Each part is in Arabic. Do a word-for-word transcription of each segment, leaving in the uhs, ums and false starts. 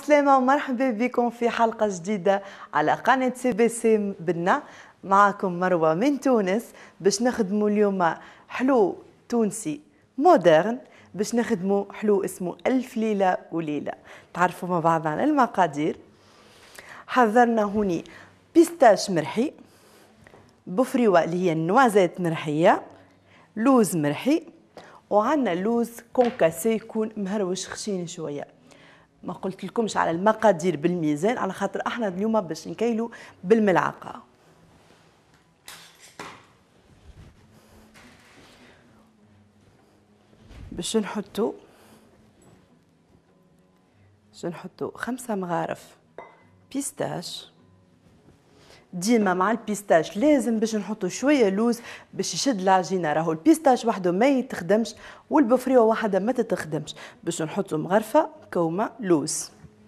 السلامة ومرحبا بكم في حلقة جديدة على قناة سي بي سي بنا. معكم مروة من تونس باش نخدموا اليوم حلو تونسي مودرن، باش نخدموا حلو اسمه ألف ليلة وليلة. تعرفوا مع بعض عن المقادير. حضرنا هوني بيستاش مرحي، بفريوة اللي هي النوازات مرحية، لوز مرحي، وعندنا لوز كونكاسي يكون مهروش خشين شويه. ما قلت لكمش على المقادير بالميزان على خاطر احنا اليوم باش نكيلو بالملعقه. باش نحطو باش نحطو خمسة مغارف بيستاش. ديما مع البيستاش لازم باش نحطو شويه لوز باش يشد العجينه، راهو البيستاش وحده ما يتخدمش والبفريوه وحده ما تتخدمش. باش نحطو مغرفه كومه لوز،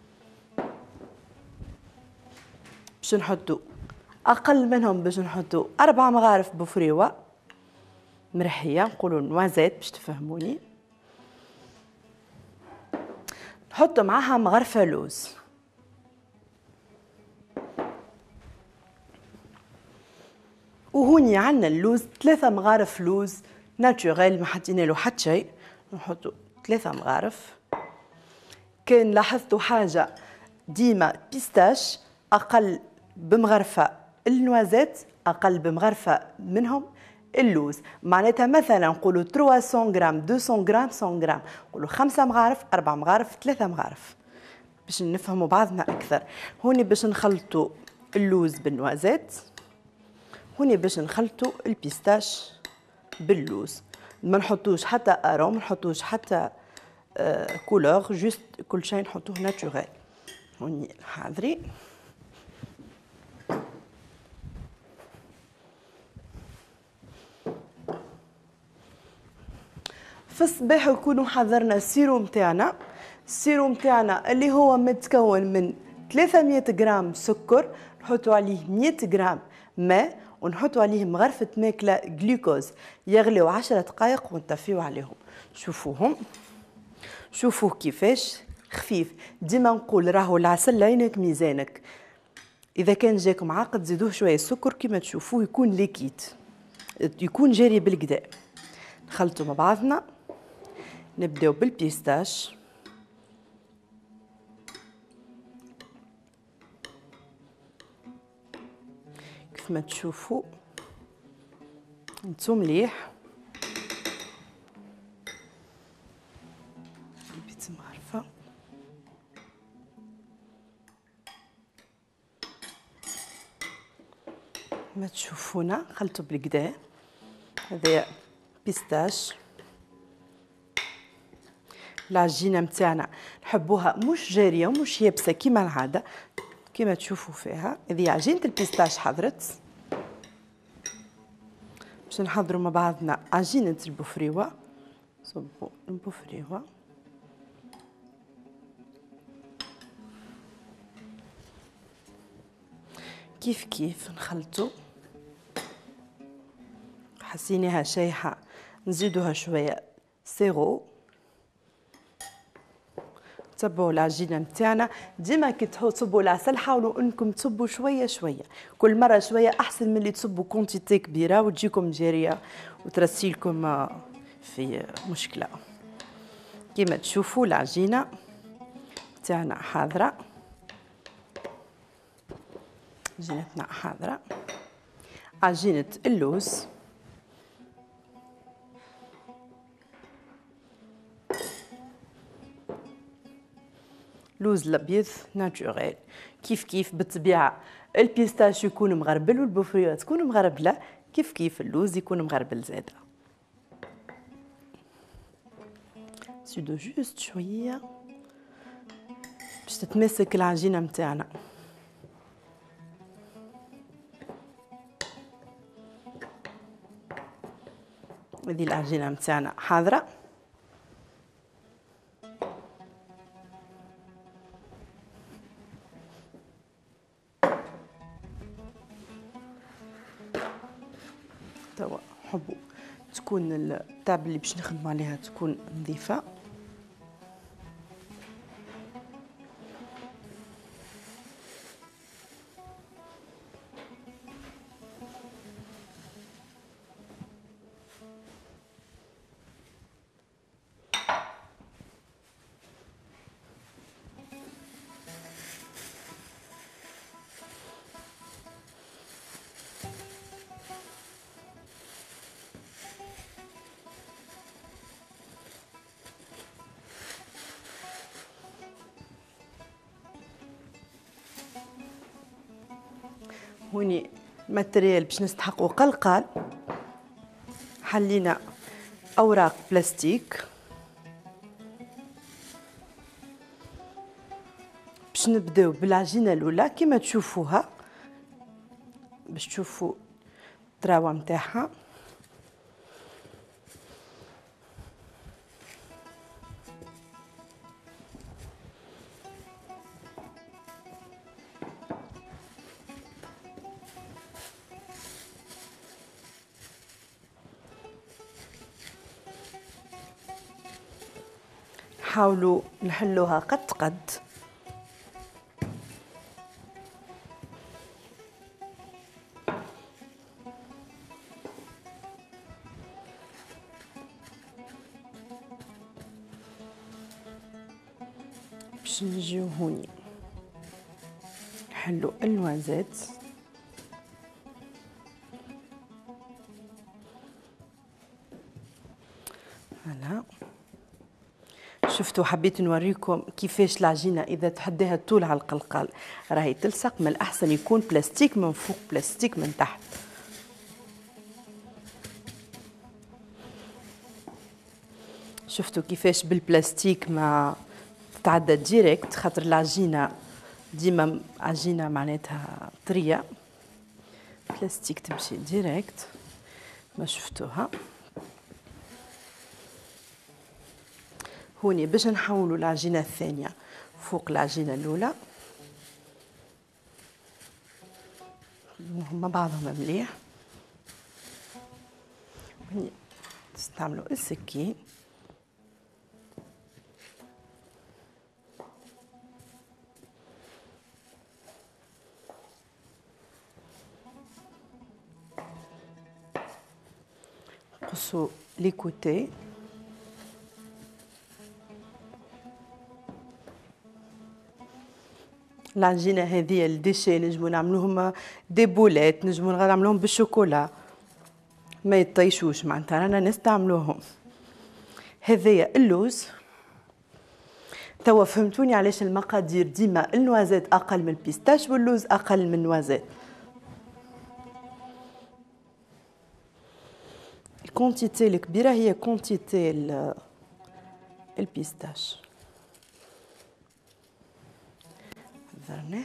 باش نحطو اقل منهم باش نحطو اربع مغارف بفريوه مرحيه، نقولوا نوازات باش تفهموني. نحطو معاها مغرفه لوز، وهوني عندنا اللوز ثلاثة مغارف لوز ناتشوريل ما حطينا له حتى شيء. نحطو ثلاثة مغارف. كان لاحظتوا حاجة، ديما بيستاش أقل بمغرفة النوازات، أقل بمغرفة منهم اللوز. معناتها مثلا نقولوا ثلاثمية غرام مئتين غرام مئة غرام، نقولوا خمسة مغارف أربع مغارف ثلاثة مغارف باش نفهموا بعضنا أكثر. هوني باش نخلطوا اللوز بالنوازات، هوني باش نخلطوا البيستاش باللوز. ما نحطوش حتى اروم، ما نحطوش حتى آه كولور، جوست كل شيء نحطوه ناتشوريل. هوني حاضرين. في الصباح نكونوا حضرنا السيرو متاعنا. السيرو متاعنا اللي هو متكون من ثلاثمية غرام سكر، نحطوا عليه مية غرام ماء، ونحطوا عليه مغرفة ماكلة جلوكوز، يغليو عشر دقائق ونطفيو عليهم. شوفوهم، شوفوه كيفاش خفيف. ديما نقول راهو العسل عينك ميزانك، إذا كان جاكم عاقد زيدوه شوية السكر كيما تشوفوه يكون ليكيد، يكون جاري بالكدا. نخلطوا مع بعضنا. نبداو بالبيستاش، كيف ما تشوفوا نتو مليح. بيت معرفة ما تشوفونا خلطوا بالكدا. هذا بيستاش. العجينه متاعنا نحبوها مش جاريه ومش يابسه كيما العاده، كيما تشوفوا فيها. هذه عجينه البيستاش حضرت. باش نحضروا مع بعضنا عجينه البفريوه. صبوا البفريوه، كيف كيف نخلطوا. حسيناها شايحه نزيدوها شويه سيرو. تصبوا العجينه نتاعنا. ديما كي تصبوا العسل حاولوا انكم تصبوا شويه شويه، كل مره شويه احسن من اللي تصبوا كونتيتي كبيره وتجيكم جاريه وترسيلكم في مشكله. كيما تشوفوا العجينه نتاعنا حاضره، عجينتنا حاضره. عجينه اللوز، لوز الابيض ناتشوريل كيف كيف بالطبيعه. البيستاش يكون مغربل والبفريوه تكون مغربله، كيف كيف اللوز يكون مغربل زاده. زيدو جوست شويه باش تتماسك العجينه متاعنا. هذه العجينه متاعنا حاضره. توا نحبوا تكون التاب اللي باش نخدموا عليها تكون نظيفه. هوني الماتريال باش نستحقوا قلقال. حلينا اوراق بلاستيك باش نبداو بالعجينه الاولى كما تشوفوها، باش تشوفوا التراوه نتاعها. حاولوا نحلوها قد قد. باش نجيو هوني نحلو النوازات. هلا شفتوا، حبيت نوريكم كيفاش العجينه اذا تحديها الطول على القلقال راهي تلصق. من الاحسن يكون بلاستيك من فوق بلاستيك من تحت. شفتوا كيفاش بالبلاستيك ما تتعدى ديريكت، خاطر العجينه ديما عجينه معناتها طريه، بلاستيك تمشي ديريكت. ما شفتوها هوني باش نحولوا العجينه الثانيه فوق العجينه الاولى مع بعضهم مليح. هوني تستعملوا السكين قصوا لي كوتي. العجينه هذه الديشي نجمو نعملوهم دي بولات، نجمو نعملوهم بالشوكولا ما يطيشوش، معناتها رانا نستعملوهم. هذايا اللوز. توا فهمتوني علاش المقادير ديما النوازات اقل من البيستاش واللوز اقل من النوازات. الكونتيتي الكبيره هي كونتيتي البيستاش. حضرناه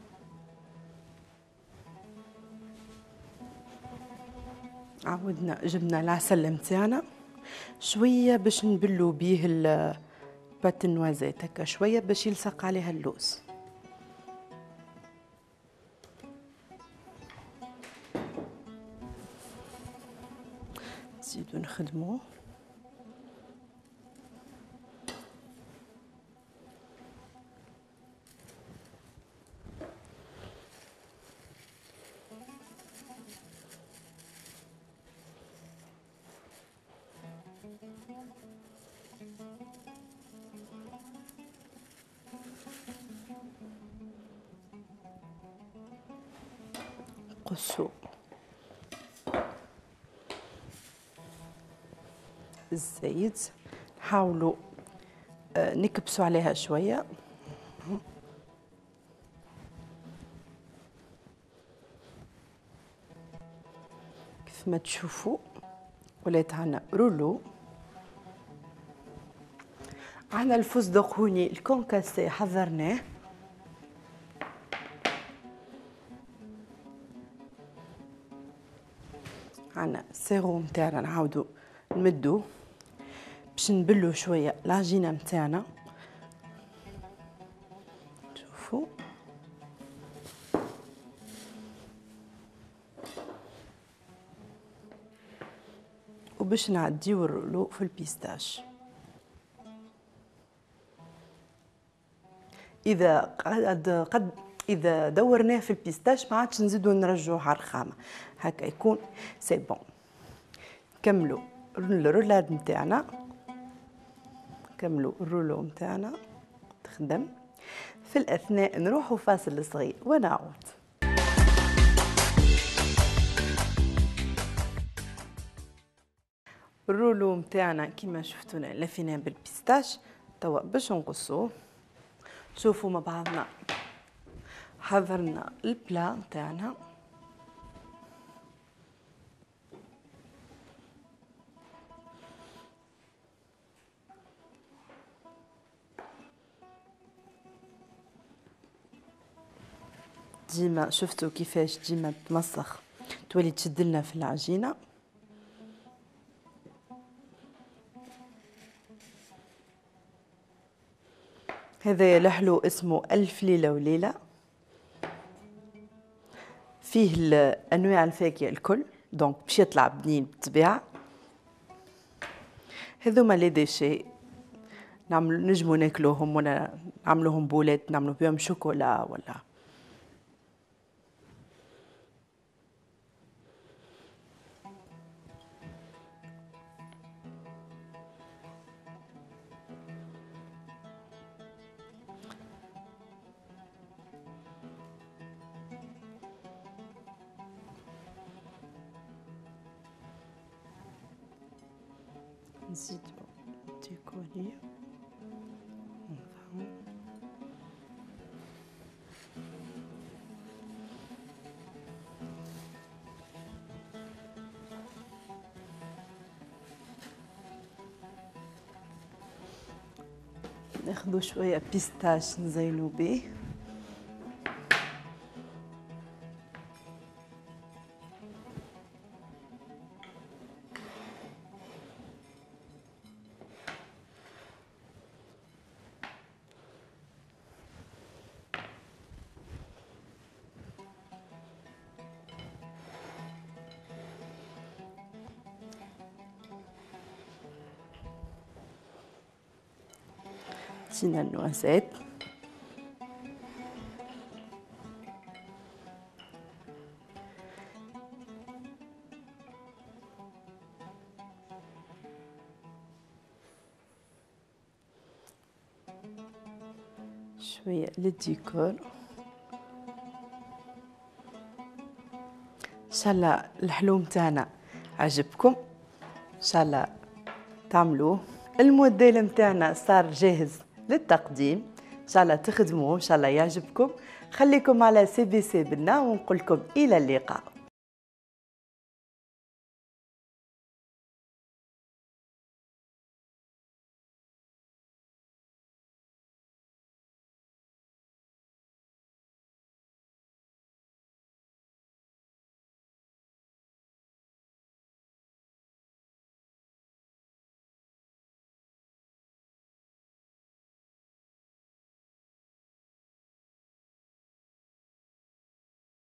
عودنا جبنا العسل نتاعنا شويه باش نبلو بيه بات النوازات هكا شويه باش يلصق عليها اللوز. نزيدو نخدمو. قصوا الزيت، حاولوا نكبسوا عليها شويه. كيف ما تشوفوا ولات عنا رولو. عنا الفستق هوني الكونكاسي حضرناه. عنا السيرو متاعنا نعاودو نمدو باش نبلو شويه العجينه متاعنا. شوفوا وباش نعديو الرولو في البيستاش. اذا قد قد اذا دورناه في البيستاش ما عادش نزيدو نرجعوه على الرخامه، هكا يكون سي بون. نكملوا الرولاد نتاعنا، نكملوا الرولو نتاعنا تخدم. في الاثناء نروحوا فاصل صغير ونعود. الرولو نتاعنا كيما شفتونا لفيناه بالبيستاش. توا باش نقصوه. شوفوا مع بعضنا حضرنا البلا نتاعنا. ديما شفتوا كيفاش ديما تمسخ تولي تشدلنا في العجينة. هذا الحلو اسمه ألف ليلة وليلة، فيه أنواع الفاكهة الكل، دونك باش يطلع بنين بالطبيعة. هذوما لي ديشي نعملو نجمو ناكلوهم ولا نعملوهم بولات نعملو بهم شوكولا ولا. نزيدو ديكوري. ناخدو شوية بيستاش نزينو بيه. دينا النوازات. شوية للديكور. ان شاء الله الحلو متاعنا عجبكم، ان شاء الله تعملوه. الموديل متاعنا صار جاهز للتقديم، ان شاء الله تخدموه، ان شاء الله يعجبكم. خليكم على سي بي سي بنا ونقول لكم الى اللقاء.